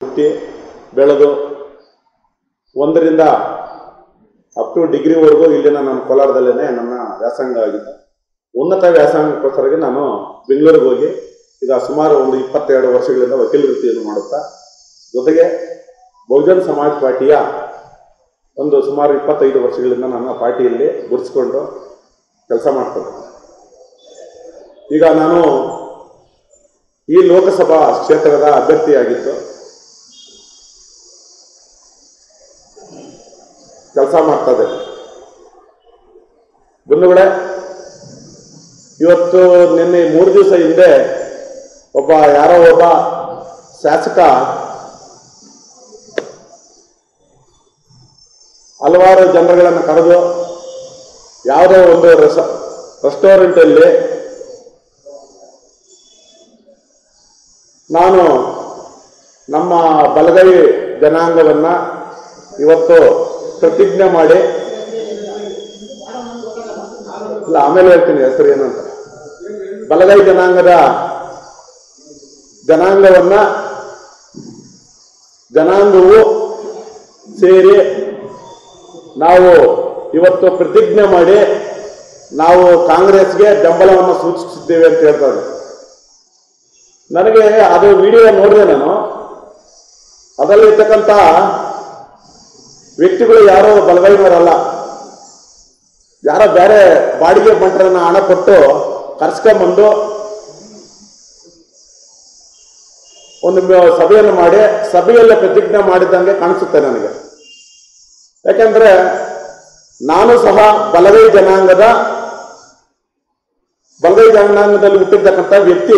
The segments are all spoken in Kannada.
ಹುಟ್ಟಿ ಬೆಳೆದು ಒಂದರಿಂದ ಅಪ್ ಟು ಡಿಗ್ರಿವರೆಗೂ ಇಲ್ಲಿನ ನಾನು ಕೋಲಾರದಲ್ಲೇ ನನ್ನ ವ್ಯಾಸಂಗ ಆಗಿತ್ತು. ಉನ್ನತ ವ್ಯಾಸಂಗಕ್ಕೋಸ್ಕರ ನಾನು ಬೆಂಗಳೂರಿಗೆ ಹೋಗಿ ಈಗ ಸುಮಾರು ಒಂದು 22 ವರ್ಷಗಳಿಂದ ವಕೀಲ ವೃತ್ತಿಯನ್ನು ಮಾಡುತ್ತಾ ಜೊತೆಗೆ ಬಹುಜನ್ ಸಮಾಜ್ ಪಾರ್ಟಿಯ ಒಂದು ಸುಮಾರು 25 ವರ್ಷಗಳಿಂದ ನನ್ನ ಪಾರ್ಟಿಯಲ್ಲಿ ಗುರುತಿಸಿಕೊಂಡು ಕೆಲಸ ಮಾಡ್ತೇನೆ. ಈಗ ನಾನು ಈ ಲೋಕಸಭಾ ಕ್ಷೇತ್ರದ ಅಭ್ಯರ್ಥಿಯಾಗಿತ್ತು ಕೆಲಸ ಮಾಡ್ತದೆ. ಬಂಧುಗಳೇ, ಇವತ್ತು ನಿನ್ನೆ 3 ದಿವಸ ಹಿಂದೆ ಯಾರೋ ಒಬ್ಬ ಶಾಸಕ ಹಲವಾರು ಜನರುಗಳನ್ನು ಕರೆದು ಯಾವುದೋ ಒಂದು ರೆಸ್ಟೋರೆಂಟಲ್ಲಿ ನಾನು ನಮ್ಮ ಬಲಗೈ ಜನಾಂಗವನ್ನ ಇವತ್ತು ಪ್ರತಿಜ್ಞೆ ಮಾಡಿ, ಇಲ್ಲ ಆಮೇಲೆ ಹೇಳ್ತೀನಿ ಹೆಸರು ಏನಂತ, ಬಲಗೈ ಜನಾಂಗವು ಸೇರಿ ನಾವು ಇವತ್ತು ಪ್ರತಿಜ್ಞೆ ಮಾಡಿ ನಾವು ಕಾಂಗ್ರೆಸ್ಗೆ ಬೆಂಬಲವನ್ನು ಸೂಚಿಸುತ್ತೇವೆ ಅಂತ ಹೇಳ್ತಾರೆ. ನನಗೆ ಅದು ವಿಡಿಯೋ ನೋಡಿದೆ. ನಾನು ಅದರಲ್ಲಿರ್ತಕ್ಕಂಥ ವ್ಯಕ್ತಿಗಳು ಯಾರೋ ಬಲಗೈನವರಲ್ಲ, ಯಾರೋ ಬೇರೆ ಬಾಡಿಗೆ ಬಂಟರನ್ನ ಹಣ ಕೊಟ್ಟು ಕರ್ಸ್ಕೊಂಡ್ಬಂದು ಒಂದು ಸಭೆಯನ್ನು ಮಾಡಿ ಸಭೆಯಲ್ಲೇ ಪ್ರತಿಜ್ಞೆ ಮಾಡಿದಂಗೆ ಕಾಣಿಸುತ್ತೆ ನನಗೆ. ಯಾಕೆಂದ್ರೆ ನಾನು ಸಹ ಬಲಗೈ ಜನಾಂಗದಲ್ಲಿ ಹುಟ್ಟಿರ್ತಕ್ಕಂಥ ವ್ಯಕ್ತಿ.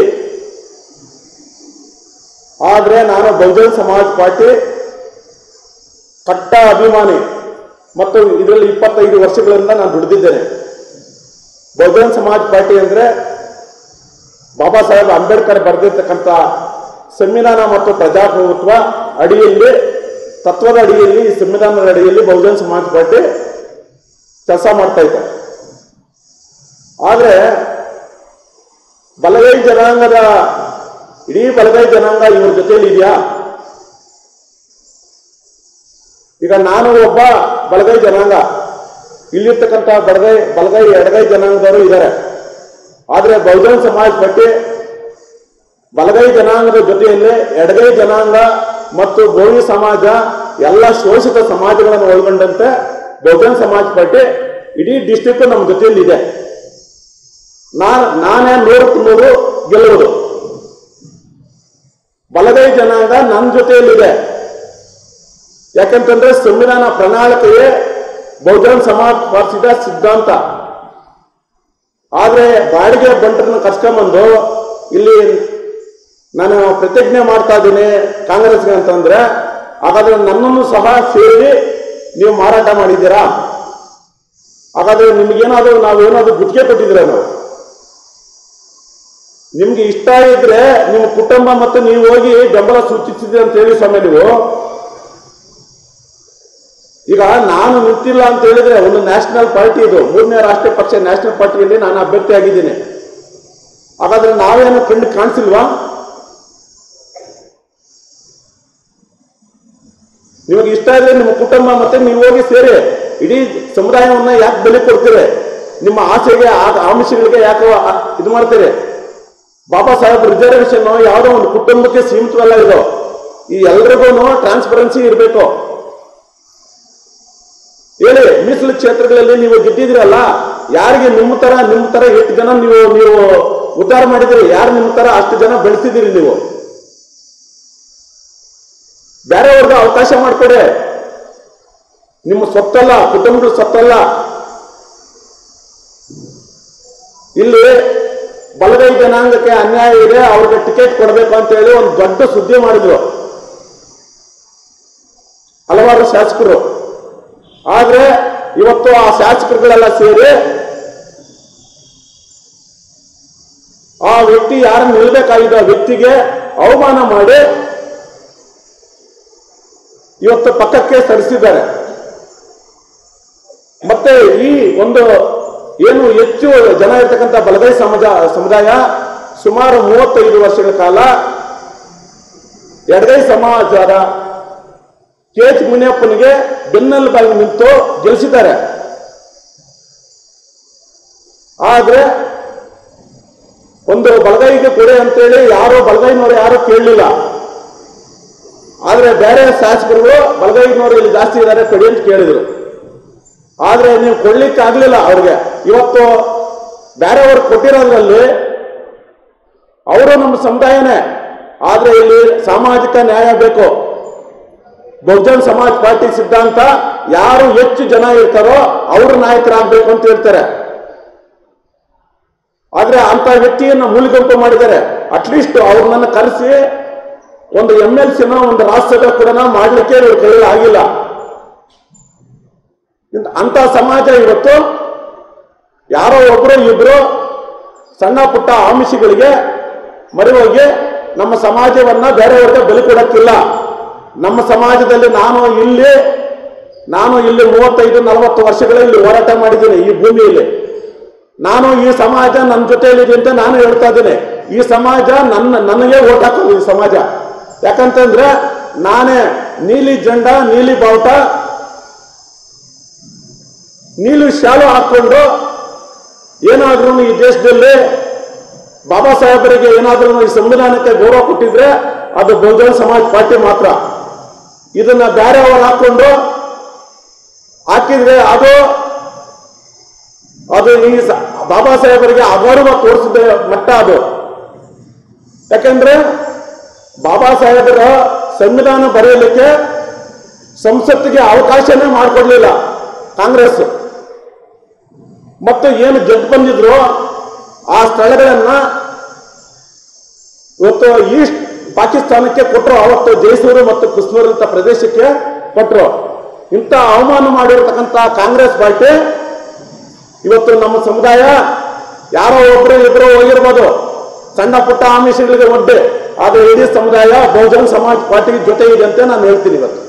ಆದ್ರೆ ನಾನು ಬಹುಜನ್ ಸಮಾಜ್ ಪಾರ್ಟಿ ಕಟ್ಟ ಅಭಿಮಾನಿ ಮತ್ತು ಇದರಲ್ಲಿ 25 ವರ್ಷಗಳಿಂದ ನಾನು ದುಡಿದಿದ್ದೇನೆ. ಬಹುಜನ್ ಸಮಾಜ್ ಪಾರ್ಟಿ ಅಂದ್ರೆ ಬಾಬಾ ಸಾಹೇಬ್ ಅಂಬೇಡ್ಕರ್ ಬರೆದಿರ್ತಕ್ಕಂಥ ಸಂವಿಧಾನ ಮತ್ತು ಪ್ರಜಾಪ್ರಭುತ್ವ ಅಡಿಯಲ್ಲಿ, ತತ್ವದ ಅಡಿಯಲ್ಲಿ, ಈ ಸಂವಿಧಾನದ ಅಡಿಯಲ್ಲಿ ಬಹುಜನ್ ಸಮಾಜ್ ಪಾರ್ಟಿ ಕೆಲಸ ಮಾಡ್ತಾ ಇತ್ತು. ಆದ್ರೆ ಬಲಗೈ ಜನಾಂಗದ ಇಡೀ ಬಲಗೈ ಜನಾಂಗ ಇವ್ರ ಜೊತೆಯಲ್ಲಿ ಇದೆಯಾ? ಈಗ ನಾನು ಒಬ್ಬ ಬಲಗೈ ಜನಾಂಗ, ಇಲ್ಲಿರ್ತಕ್ಕಂಥ ಬಲಗೈ ಎಡಗೈ ಜನಾಂಗದವರು ಇದ್ದಾರೆ. ಆದ್ರೆ ಬಹುಜನ್ ಸಮಾಜ್ ಪಾರ್ಟಿ ಬಲಗೈ ಜನಾಂಗದ ಜೊತೆಯಲ್ಲಿ ಎಡಗೈ ಜನಾಂಗ ಮತ್ತು ಗೋವಿ ಸಮಾಜ ಎಲ್ಲ ಶೋಷಿತ ಸಮಾಜಗಳನ್ನು ಒಳಗೊಂಡಂತೆ ಬಹುಜನ್ ಸಮಾಜ್ ಪಾರ್ಟಿ ಇಡೀ ಡಿಸ್ಟ್ರಿಕ್ಟ್ ನಮ್ಮ ಜೊತೆಯಲ್ಲಿ ಇದೆ. ನಾನೇ 100% ಗೆಲ್ಲುವುದು. ಬಲಗೈ ಜನಾಂಗ ನನ್ನ ಜೊತೆಯಲ್ಲಿದೆ. ಯಾಕಂತಂದ್ರೆ ಸಂವಿಧಾನ ಪ್ರಣಾಳಿಕೆಯೇ ಬಹುಜನ್ ಸಮಾಜ್ ಪಾರ್ಟಿದ ಸಿದ್ಧಾಂತ. ಆದ್ರೆ ಬಾಡಿಗೆ ಬಂಟರನ್ನು ಕರ್ಸ್ಕೊಂಡ್ಬಂದು ಇಲ್ಲಿ ನಾನು ಪ್ರತಿಜ್ಞೆ ಮಾಡ್ತಾ ಇದ್ದೀನಿ ಕಾಂಗ್ರೆಸ್ಗೆ ಅಂತಂದ್ರೆ, ಹಾಗಾದ್ರೆ ನನ್ನನ್ನು ಸಹ ಸೇರಿ ನೀವು ಮಾರಾಟ ಮಾಡಿದ್ದೀರಾ? ಹಾಗಾದ್ರೆ ನಿಮ್ಗೇನಾದ್ರು ನಾವೇನಾದ್ರು ಗುತ್ತಿಗೆ ಕೊಟ್ಟಿದ್ದೀರಾ? ನಾವು ನಿಮ್ಗೆ ಇಷ್ಟ ಇದ್ರೆ ನಿಮ್ಮ ಕುಟುಂಬ ಮತ್ತು ನೀವು ಹೋಗಿ ಬೆಂಬಲ ಸೂಚಿಸಿದ್ರಿ ಅಂತ ಹೇಳಿ ಸ್ವಾಮಿ. ನೀವು ಈಗ ನಾನು ನಿಂತಿಲ್ಲ ಅಂತ ಹೇಳಿದ್ರೆ ಒಂದು ನ್ಯಾಷನಲ್ ಪಾರ್ಟಿ, ಇದು 3ನೇ ರಾಷ್ಟ್ರೀಯ ಪಕ್ಷ ನ್ಯಾಷನಲ್ ಪಾರ್ಟಿಯಲ್ಲಿ ನಾನು ಅಭ್ಯರ್ಥಿ ಆಗಿದ್ದೀನಿ. ಹಾಗಾದ್ರೆ ನಾವೇನು ಕಣ್ಣು ಕಾಣಿಸಿಲ್ವಾ? ನಿಮಗೆ ಇಷ್ಟ ಇದ್ರೆ ನಿಮ್ಮ ಕುಟುಂಬ ಮತ್ತೆ ನೀವು ಹೋಗಿ ಸೇರಿ ಇಡೀ ಸಮುದಾಯವನ್ನ ಯಾಕೆ ಬೆಲೆ ಕೊಡ್ತೀರಿ? ನಿಮ್ಮ ಆಸೆಗೆ ಆಮಿಷಗಳಿಗೆ ಯಾಕೆ ಇದು ಮಾಡ್ತೀರಿ? ಬಾಬಾ ಸಾಹೇಬ್ ರಿಸರ್ವೇಶನ್ ಯಾವುದೋ ಒಂದು ಕುಟುಂಬಕ್ಕೆ ಸೀಮಿತವಲ್ಲ ಇದು. ಈ ಎಲ್ರಿಗೂ ಟ್ರಾನ್ಸ್ಪರೆನ್ಸಿ ಇರಬೇಕು. ಹೇಳಿ, ಮೀಸಲು ಕ್ಷೇತ್ರಗಳಲ್ಲಿ ನೀವು ಗೆದ್ದಿದ್ರಲ್ಲ, ಯಾರಿಗೆ ನಿಮ್ಮ ತರ 8 ಜನ ನೀವು ಉದ್ಧಾರ ಮಾಡಿದಿರಿ? ಯಾರು ನಿಮ್ಮ ತರ ಅಷ್ಟು ಜನ ಬೆಳೆಸಿದಿರಿ? ನೀವು ಬೇರೆಯವ್ರಿಗೆ ಅವಕಾಶ ಮಾಡಿಕೊಡಿ. ನಿಮ್ಮ ಸೊತ್ತಲ್ಲ, ಕುಟುಂಬದ ಸೊತ್ತಲ್ಲ. ಇಲ್ಲಿ ಬಲಗೈ ಜನಾಂಗಕ್ಕೆ ಅನ್ಯಾಯ ಇದೆ, ಅವ್ರಿಗೆ ಟಿಕೆಟ್ ಕೊಡಬೇಕು ಅಂತ ಹೇಳಿ ಒಂದು ದೊಡ್ಡ ಸುದ್ದಿ ಮಾಡಿದ್ರು ಹಲವಾರು ಶಾಸಕರು. ಆದ್ರೆ ಇವತ್ತು ಆ ಶಾಸಕರುಗಳೆಲ್ಲ ಸೇರಿ ಆ ವ್ಯಕ್ತಿ ಯಾರು ನಿಲ್ಬೇಕಾಗಿದ್ದ ವ್ಯಕ್ತಿಗೆ ಅವಮಾನ ಮಾಡಿ ಇವತ್ತು ಪಕ್ಕಕ್ಕೆ ಸರಿಸಿದ್ದಾರೆ. ಮತ್ತೆ ಈ ಒಂದು ಏನು ಹೆಚ್ಚು ಜನ ಇರ್ತಕ್ಕಂಥ ಬಲಗೈ ಸಮುದಾಯ ಸುಮಾರು 35 ವರ್ಷಗಳ ಕಾಲ ಎಡಗೈ ಸಮಾಜದ KH ಮುನಿಯಪ್ಪನಿಗೆ ಬೆನ್ನೆಲುಬಾಗಿ ನಿಂತು ಗೆಲ್ಲಿಸಿದ್ದಾರೆ. ಆದ್ರೆ ಒಂದು ಬಲಗೈಗೆ ಕೊಡೆ ಅಂತೇಳಿ ಯಾರೋ ಬಲಗೈನವರು ಯಾರು ಕೇಳಲಿಲ್ಲ. ಆದ್ರೆ ಬೇರೆ ಶಾಸಕರು ಬಲಗೈನವರು ಇಲ್ಲಿ ಜಾಸ್ತಿ ಇದ್ದಾರೆ ಕೊಡಿ ಅಂತ ಕೇಳಿದ್ರು. ಆದ್ರೆ ನೀವು ಕೊಡ್ಲಿಕ್ಕೆ ಆಗ್ಲಿಲ್ಲ ಅವ್ರಿಗೆ. ಇವತ್ತು ಬೇರೆಯವರು ಕೊಟ್ಟಿರೋದ್ರಲ್ಲಿ ಅವರು ನಮ್ಮ ಸಮುದಾಯನೇ. ಆದ್ರೆ ಇಲ್ಲಿ ಸಾಮಾಜಿಕ ನ್ಯಾಯ ಬೇಕು. ಬಹುಜನ್ ಸಮಾಜ್ ಪಾರ್ಟಿ ಸಿದ್ಧಾಂತ ಯಾರು ಹೆಚ್ಚು ಜನ ಇರ್ತಾರೋ ಅವರು ನಾಯಕರಾಗಬೇಕು ಅಂತ ಹೇಳ್ತಾರೆ. ಆದ್ರೆ ಅಂತ ವ್ಯಕ್ತಿಯನ್ನು ಮೂಲಿಗುಂಪು ಮಾಡಿದ್ದಾರೆ. ಅಟ್ಲೀಸ್ಟ್ ಅವ್ರನ್ನ ಕರೆಸಿ ಒಂದು MLCನ ಒಂದು ರಾಜ್ಯಸಭೆ ಕೂಡ ಮಾಡ್ಲಿಕ್ಕೆ ಇವ್ರ ಕೈಯಲ್ಲಿ ಆಗಿಲ್ಲ. ಅಂತ ಸಮಾಜ ಇವತ್ತು ಯಾರೋ ಒಬ್ರು ಇಬ್ರು ಸಣ್ಣ ಪುಟ್ಟ ಆಮಿಷಗಳಿಗೆ ಮರೆಯೋಗಿ ನಮ್ಮ ಸಮಾಜವನ್ನ ಬೇರೆಯವ್ರಿಗೆ ಬಲಿ ಕೊಡಕ್ಕಿಲ್ಲ. ನಮ್ಮ ಸಮಾಜದಲ್ಲಿ ನಾನು ಇಲ್ಲಿ 35-40 ವರ್ಷಗಳಲ್ಲಿ ಹೋರಾಟ ಮಾಡಿದ್ದೀನಿ ಈ ಭೂಮಿಯಲ್ಲಿ. ನಾನು ಈ ಸಮಾಜ ನನ್ನ ಜೊತೆಯಲ್ಲಿದೆ ಅಂತ ನಾನು ಹೇಳ್ತಾ ಇದ್ದೀನಿ. ಈ ಸಮಾಜ ನನಗೆ ಓಟ್ ಹಾಕೋದು ಈ ಸಮಾಜ. ಯಾಕಂತಂದ್ರೆ ನಾನೇ ನೀಲಿ ಜೆಂಡ, ನೀಲಿ ಬಾವುಟ, ನೀಲಿ ಶಾಲು ಹಾಕೊಂಡು ಏನಾದ್ರೂ ಈ ದೇಶದಲ್ಲಿ ಬಾಬಾ ಸಾಹೇಬರಿಗೆ ಏನಾದ್ರೂ ಈ ಸಂವಿಧಾನಕ್ಕೆ ಗೌರವ ಕೊಟ್ಟಿದ್ರೆ ಅದು ಬಹುಜನ್ ಸಮಾಜ್ ಪಾರ್ಟಿ ಮಾತ್ರ. ಇದನ್ನ ಬೇರೆಯವರು ಹಾಕಿದ್ರೆ ಅದು ಈ ಬಾಬಾ ಸಾಹೇಬರಿಗೆ ಅಗೌರವ ತೋರಿಸಿದ ಮಟ್ಟ ಅದು. ಯಾಕಂದ್ರೆ ಬಾಬಾ ಸಾಹೇಬರ ಸಂವಿಧಾನ ಬರೆಯಲಿಕ್ಕೆ ಸಂಸತ್ತಿಗೆ ಅವಕಾಶನೇ ಮಾಡಿಕೊಡ್ಲಿಲ್ಲ ಕಾಂಗ್ರೆಸ್. ಮತ್ತು ಏನು ಗೆದ್ದು ಬಂದಿದ್ರು ಆ ಸ್ಥಳಗಳನ್ನ ಇವತ್ತು ಈಸ್ಟ್ ಪಾಕಿಸ್ತಾನಕ್ಕೆ ಕೊಟ್ಟರು. ಅವತ್ತು ಜೈಸೂರು ಮತ್ತು ಕುಸ್ನೂರು ಅಂತ ಪ್ರದೇಶಕ್ಕೆ ಕೊಟ್ಟರು. ಇಂಥ ಅವಮಾನ ಮಾಡಿರ್ತಕ್ಕಂಥ ಕಾಂಗ್ರೆಸ್ ಪಾರ್ಟಿ ಇವತ್ತು ನಮ್ಮ ಸಮುದಾಯ ಯಾರೋ ಒಬ್ರು ಇಬ್ರು ಹೋಗಿರ್ಬೋದು ಸಣ್ಣ ಪುಟ್ಟ ಆಮಿಷಗಳಿಗೆ ಒಡ್ಡೆ, ಆದರೆ ಇಡೀ ಸಮುದಾಯ ಬಹುಜನ್ ಸಮಾಜ್ ಪಾರ್ಟಿ ಜೊತೆ ಇದೆ ಅಂತ ನಾನು ಹೇಳ್ತೀನಿ ಇವತ್ತು.